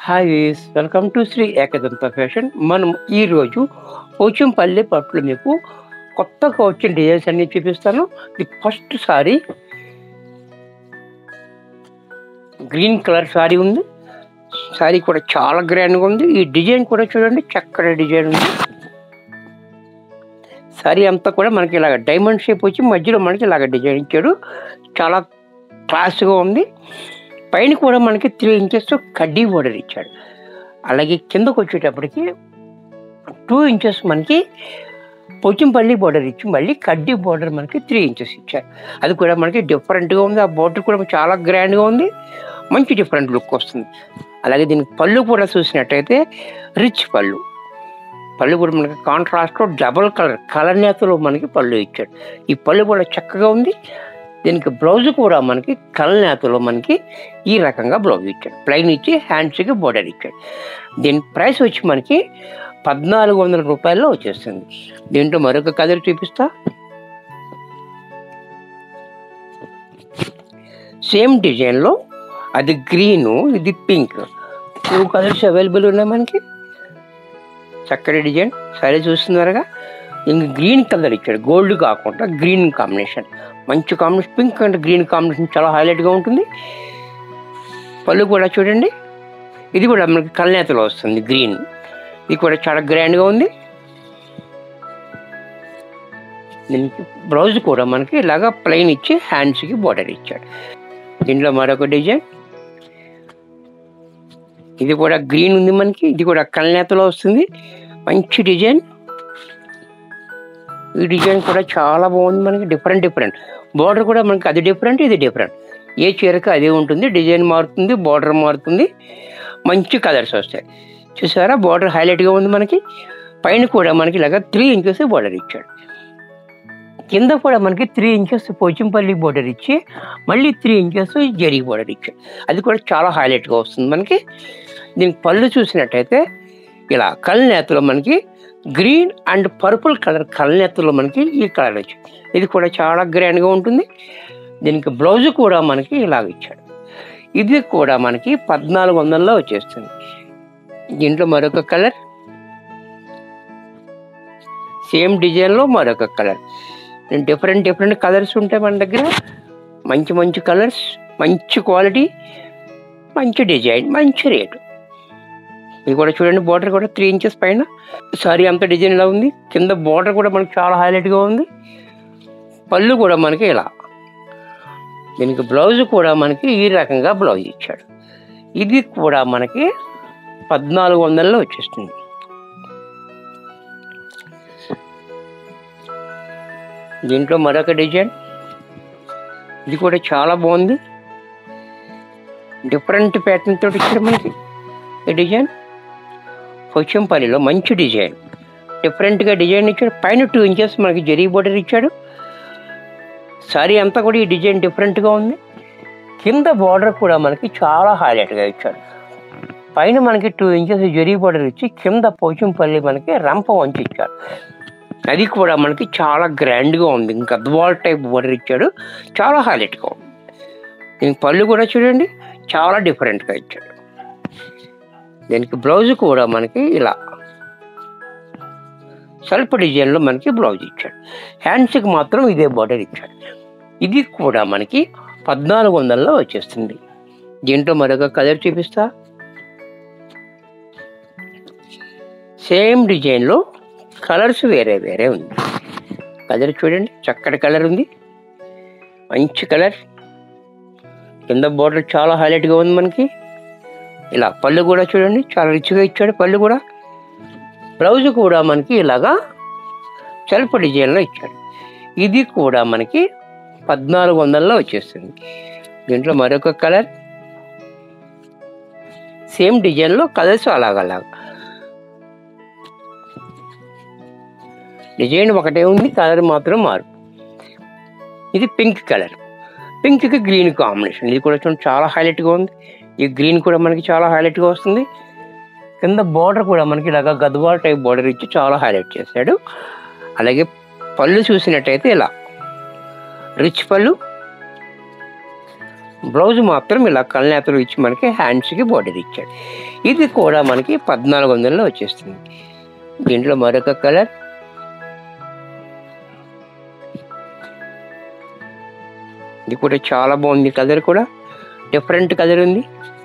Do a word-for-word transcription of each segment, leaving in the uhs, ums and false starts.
Hi వీస్ welcome to Shri Ekadanta fashion. మనం ఈరోజు పోచంపల్లి పట్టులో మీకు కొత్తగా వచ్చిన డిజైన్స్ అన్ని చూపిస్తాను. The first sari green colour sari ఉంది. సారీ కూడా చాలా గ్రాండ్గా ఉంది. ఈ డిజైన్ కూడా చూడండి, చక్కటి డిజైన్ ఉంది. సారీ అంతా కూడా మనకి ఇలాగ డైమండ్ షేప్ వచ్చి మధ్యలో మనకి ఇలాగ డిజైన్ ఇచ్చాడు. చాలా క్లాస్గా ఉంది. పైన కూడా మనకి త్రీ ఇంచెస్ కడ్డీ బోర్డర్ ఇచ్చాడు. అలాగే కిందకు వచ్చేటప్పటికి టూ ఇంచెస్ మనకి పోచంపల్లి బోర్డర్ ఇచ్చి మళ్ళీ కడ్డీ బోర్డర్ మనకి త్రీ ఇంచెస్ ఇచ్చారు. అది కూడా మనకి డిఫరెంట్గా ఉంది. ఆ బోర్డర్ కూడా చాలా గ్రాండ్గా ఉంది. మంచి డిఫరెంట్ లుక్ వస్తుంది. అలాగే దీనికి పళ్ళు కూడా చూసినట్టయితే రిచ్ పళ్ళు. పళ్ళు కూడా మనకి కాంట్రాస్ట్లో డబల్ కలర్ కలర్ నేతలో మనకి పళ్ళు ఇచ్చాడు. ఈ పళ్ళు కూడా చక్కగా ఉంది. దీనికి బ్లౌజ్ కూడా మనకి కలర్ నేతలో మనకి ఈ రకంగా బ్లౌజ్ ఇచ్చాడు. ప్లెయిన్ ఇచ్చి హ్యాండ్స్కి బోర్డర్ ఇచ్చాడు. దీని ప్రైస్ వచ్చి మనకి పద్నాలుగు వందల రూపాయల్లో వచ్చేస్తుంది. దీంట్లో మరొక కలర్ చూపిస్తా. సేమ్ డిజైన్లో అది గ్రీను, ఇది పింక్, టూ కలర్స్ అవైలబుల్ ఉన్నాయి మనకి. చక్కటి డిజైన్ సరే చూస్తున్నారుగా. ఇంక గ్రీన్ కలర్ ఇచ్చాడు, గోల్డ్ కాకుండా గ్రీన్ కాంబినేషన్. మంచి combination, pink and green combination చాలా హైలైట్గా ఉంటుంది. పళ్ళు కూడా చూడండి, ఇది కూడా మనకి కలనేతలో వస్తుంది గ్రీన్. ఇది కూడా చాలా గ్రాండ్గా ఉంది. దీనికి బ్లౌజ్ కూడా మనకి ఇలాగా ప్లెయిన్ ఇచ్చి హ్యాండ్స్కి బోర్డర్ ఇచ్చాడు. దీంట్లో మరొక డిజైన్, ఇది కూడా గ్రీన్ ఉంది మనకి. ఇది కూడా కలనేతలో వస్తుంది. మంచి డిజైన్. ఈ డిజైన్ కూడా చాలా బాగుంది మనకి. డిఫరెంట్ డిఫరెంట్ బోర్డర్ కూడా మనకి అది డిఫరెంట్, ఇది డిఫరెంట్. ఏ చీరకు అదే ఉంటుంది. డిజైన్ మారుతుంది, బోర్డర్ మారుతుంది. మంచి కలర్స్ వస్తాయి. చూసారా, బోర్డర్ హైలైట్గా ఉంది మనకి. పైన కూడా మనకి ఇలాగ త్రీ ఇంచెస్ బోర్డర్ ఇచ్చాడు. కింద కూడా మనకి త్రీ ఇంచెస్ పోచంపల్లి బోర్డర్ ఇచ్చి మళ్ళీ త్రీ ఇంచెస్ జరీ బోర్డర్ ఇచ్చాడు. అది కూడా చాలా హైలైట్గా వస్తుంది మనకి. దీనికి పళ్ళు చూసినట్టయితే ఇలా కలనేతలో మనకి గ్రీన్ అండ్ పర్పుల్ కలర్ కలనేతలో మనకి ఈ కలర్ వచ్చింది. ఇది కూడా చాలా గ్రాండ్గా ఉంటుంది. దీనికి బ్లౌజ్ కూడా మనకి ఇలాగ ఇచ్చాడు. ఇది కూడా మనకి పద్నాలుగు వందల్లో వచ్చేస్తుంది. దీంట్లో మరొక కలర్, సేమ్ డిజైన్లో మరొక కలర్. డిఫరెంట్ డిఫరెంట్ కలర్స్ ఉంటాయి మన దగ్గర. మంచి మంచి కలర్స్, మంచి క్వాలిటీ, మంచి డిజైన్, మంచి రేటు. ఇది కూడా చూడండి, బోర్డర్ కూడా త్రీ ఇంచెస్ పైన సారీ అంత డిజైన్ ఇలా ఉంది. కింద బోర్డర్ కూడా మనకి చాలా హైలైట్గా ఉంది. పళ్ళు కూడా మనకి ఇలా. దీనికి బ్లౌజ్ కూడా మనకి ఈ రకంగా బ్లౌజ్ ఇచ్చాడు. ఇది కూడా మనకి పద్నాలుగు వందల్లో వచ్చేస్తుంది. దీంట్లో మరొక డిజైన్, ఇది కూడా చాలా బాగుంది. డిఫరెంట్ ప్యాటర్న్ తోటి ఇచ్చాడు మనకి ఈ డిజైన్. పోచంపల్లిలో మంచి డిజైన్, డిఫరెంట్గా డిజైన్ ఇచ్చాడు. పైన టూ ఇంచెస్ మనకి జరీ బోర్డర్ ఇచ్చాడు. సారీ అంతా కూడా ఈ డిజైన్ డిఫరెంట్గా ఉంది. కింద బోర్డర్ కూడా మనకి చాలా హైలైట్గా ఇచ్చాడు. పైన మనకి టూ ఇంచెస్ జరీ బోర్డర్ ఇచ్చి కింద పోచంపల్లి మనకి రంప వంచి ఇచ్చాడు. అది కూడా మనకి చాలా గ్రాండ్గా ఉంది. ఇంకా గద్వాల్ టైప్ బోర్డర్ ఇచ్చాడు. చాలా హైలైట్గా ఉంది. దీనికి పళ్ళు కూడా చూడండి, చాలా డిఫరెంట్గా ఇచ్చాడు. దీనికి బ్లౌజ్ కూడా మనకి ఇలా సెల్ఫ్ డిజైన్లో మనకి బ్లౌజ్ ఇచ్చాడు. హ్యాండ్స్కి మాత్రం ఇదే బోర్డర్ ఇచ్చాడు. ఇది కూడా మనకి పద్నాలుగు వందల్లో వచ్చేస్తుంది. దీంట్లో మరొక కలర్ చూపిస్తా. సేమ్ డిజైన్లో కలర్స్ వేరే వేరే ఉంది. కలర్ చూడండి, చక్కటి కలర్ ఉంది, మంచి కలర్. కింద బోర్డర్ చాలా హైలైట్గా ఉంది మనకి. ఇలా పళ్ళు కూడా చూడండి, చాలా రిచ్గా ఇచ్చాడు. పళ్ళు కూడా, బ్లౌజ్ కూడా మనకి ఇలాగా సెల్ఫ్ డిజైన్లో ఇచ్చాడు. ఇది కూడా మనకి పద్నాలుగు వందల్లో వచ్చేస్తుంది. దీంట్లో మరొక కలర్, సేమ్ డిజైన్లో కలర్స్ అలాగలాగా. డిజైన్ ఒకటే ఉంది, కలర్ మాత్రం మారు. ఇది పింక్ కలర్, పింక్కి గ్రీన్ కాంబినేషన్. ఇది కూడా చూడండి, చాలా హైలైట్గా ఉంది. ఈ గ్రీన్ కూడా మనకి చాలా హైలైట్గా వస్తుంది. కింద బోర్డర్ కూడా మనకి ఇలాగా గద్వాల్ టైప్ బోర్డర్ ఇచ్చి చాలా హైలైట్ చేశాడు. అలాగే పళ్ళు చూసినట్టయితే ఇలా రిచ్ పళ్ళు, బ్లౌజ్ మాత్రం ఇలా కళ్ళనేతలు ఇచ్చి మనకి హ్యాండ్స్కి బార్డర్ ఇచ్చాడు. ఇది కూడా మనకి పద్నాలుగు వందలలో వచ్చేస్తుంది. దీంట్లో మరొక కలర్, ఇది కూడా చాలా బాగుంది. కలర్ కూడా డిఫరెంట్ కలర్ ఉంది.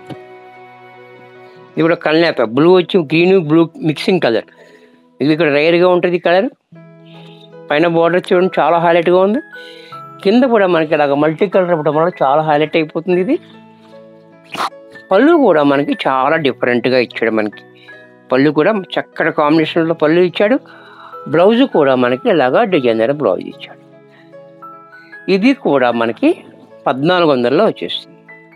ఇది కూడా కళ్ళనేత బ్లూ వచ్చి గ్రీన్ బ్లూ మిక్సింగ్ కలర్. ఇది ఇక్కడ రేర్గా ఉంటుంది కలర్. పైన బార్డర్ చూడండి చాలా హైలైట్గా ఉంది. కింద కూడా మనకి ఇలాగ మల్టీ కలర్ అవ్వడం వల్ల చాలా హైలైట్ అయిపోతుంది. ఇది పళ్ళు కూడా మనకి చాలా డిఫరెంట్గా ఇచ్చాడు. మనకి పళ్ళు కూడా చక్కటి కాంబినేషన్లో పళ్ళు ఇచ్చాడు. బ్లౌజ్ కూడా మనకి ఇలాగా డిజైనర్ బ్లౌజ్ ఇచ్చాడు. ఇది కూడా మనకి పద్నాలుగు వందలలో వచ్చేస్తుంది.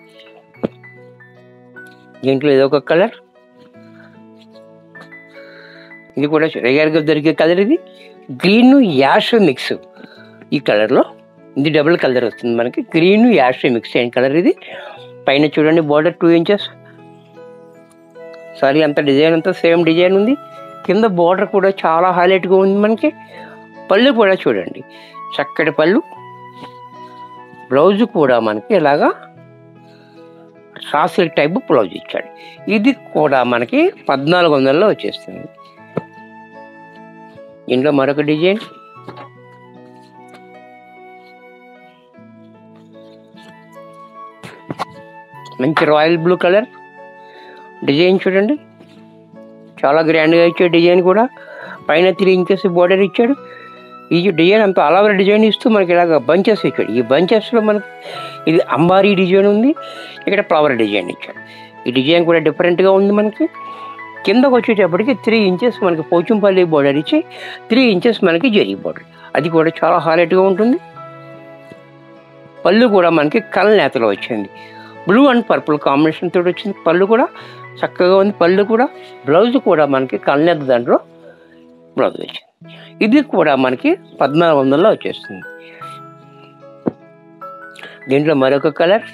దీంట్లో ఇది ఒక కలర్, ఇది కూడా రేర్గా దొరికే కలర్. ఇది గ్రీన్ యాష్ మిక్స్. ఈ కలర్లో ఇది డబుల్ కలర్ వస్తుంది మనకి. గ్రీన్ యాష్ మిక్స్ అయిన కలర్ ఇది. పైన చూడండి బార్డర్ టూ ఇంచెస్. సారీ అంత డిజైన్ అంతా సేమ్ డిజైన్ ఉంది. కింద బార్డర్ కూడా చాలా హైలైట్గా ఉంది మనకి. పళ్ళు కూడా చూడండి చక్కటి పళ్ళు. బ్లౌజ్ కూడా మనకి ఇలాగా సాసిల్ టైప్ బ్లౌజ్ ఇచ్చాడు. ఇది కూడా మనకి పద్నాలుగు వందలలో వచ్చేస్తుంది. ఇంట్లో మరొక డిజైన్, మంచి రాయల్ బ్లూ కలర్ డిజైన్ చూడండి చాలా గ్రాండ్గా ఇచ్చాడు. డిజైన్ కూడా పైన త్రీ ఇంచెస్ బార్డర్ ఇచ్చాడు. ఈ డిజైన్ అంతా అలవర డిజైన్ ఇస్తూ మనకి ఇలాగ బంచెస్ ఇచ్చాడు. ఈ బంచెస్లో మనకి ఇది అంబారీ డిజైన్ ఉంది, ఇక్కడ ఫ్లవర్ డిజైన్ ఇచ్చాడు. ఈ డిజైన్ కూడా డిఫరెంట్గా ఉంది. మనకి కిందకు వచ్చేటప్పటికి త్రీ ఇంచెస్ మనకి పోచంపల్లి బార్డర్ ఇచ్చి త్రీ ఇంచెస్ మనకి జరీ బార్డర్, అది కూడా చాలా హైలైట్గా ఉంటుంది. పళ్ళు కూడా మనకి కళ్ళనేతలో వచ్చింది. బ్లూ అండ్ పర్పుల్ కాంబినేషన్ తోటి వచ్చింది. పళ్ళు కూడా చక్కగా ఉంది. పళ్ళు కూడా బ్లౌజ్ కూడా మనకి కళ్ళనేత దాంట్లో బ్లౌజ్ వచ్చింది. ఇది కూడా మనకి పద్నాలుగు వందలలో వచ్చేస్తుంది. దీంట్లో మరొక కలర్,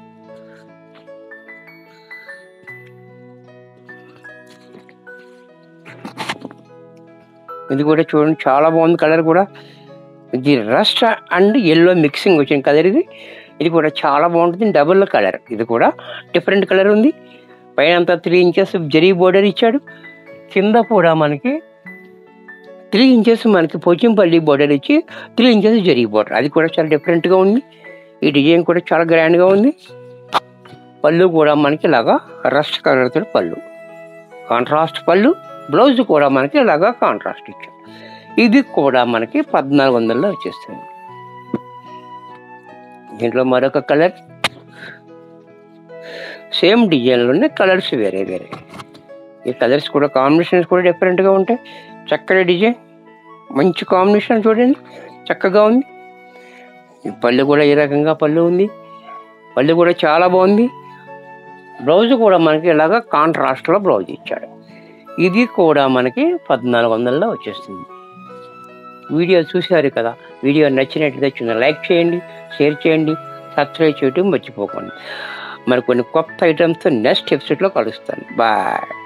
ఇది కూడా చూడండి చాలా బాగుంది కలర్ కూడా. ఇది రస్ట్ అండ్ ఎల్లో మిక్సింగ్ వచ్చిన కలర్ ఇది. ఇది కూడా చాలా బాగుంటుంది. డబుల్ కలర్, ఇది కూడా డిఫరెంట్ కలర్ ఉంది. పైన అంతా త్రీ ఇంచెస్ జరీ బోర్డర్ ఇచ్చాడు. కింద కూడా మనకి త్రీ ఇంచెస్ మనకి పోచంపల్లి బోర్డర్ ఇచ్చి త్రీ ఇంచెస్ జరీ బోర్డర్, అది కూడా చాలా డిఫరెంట్గా ఉంది. ఈ డిజైన్ కూడా చాలా గ్రాండ్గా ఉంది. పళ్ళు కూడా మనకి ఇలాగా రస్ట్ కలర్తో పళ్ళు, కాంట్రాస్ట్ పళ్ళు. బ్లౌజ్ కూడా మనకి ఇలాగా కాంట్రాస్ట్ ఇచ్చాం. ఇది కూడా మనకి పద్నాలుగు వందల్లో వచ్చేస్తుంది. దీంట్లో మరొక కలర్, సేమ్ డిజైన్లోనే కలర్స్ వేరే వేరే. ఈ కలర్స్ కూడా కాంబినేషన్స్ కూడా డిఫరెంట్గా ఉంటాయి. చక్కటి డిజైన్, మంచి కాంబినేషన్ చూడండి చక్కగా ఉంది. ఈ పళ్ళు కూడా ఈ రకంగా పళ్ళు ఉంది. పళ్ళు కూడా చాలా బాగుంది. బ్లౌజ్ కూడా మనకి ఇలాగా కాంట్రాస్ట్లో బ్లౌజ్ ఇచ్చాడు. ఇది కూడా మనకి పద్నాలుగు వందల్లో వచ్చేస్తుంది. వీడియో చూశారు కదా, వీడియో నచ్చినట్లయితే చిన్న లైక్ చేయండి, షేర్ చేయండి, సబ్స్క్రైబ్ చేయడం మర్చిపోకండి. మరి కొన్ని కొత్త ఐటమ్స్తో నెక్స్ట్ ఎపిసోడ్లో కలుస్తాను. బాయ్.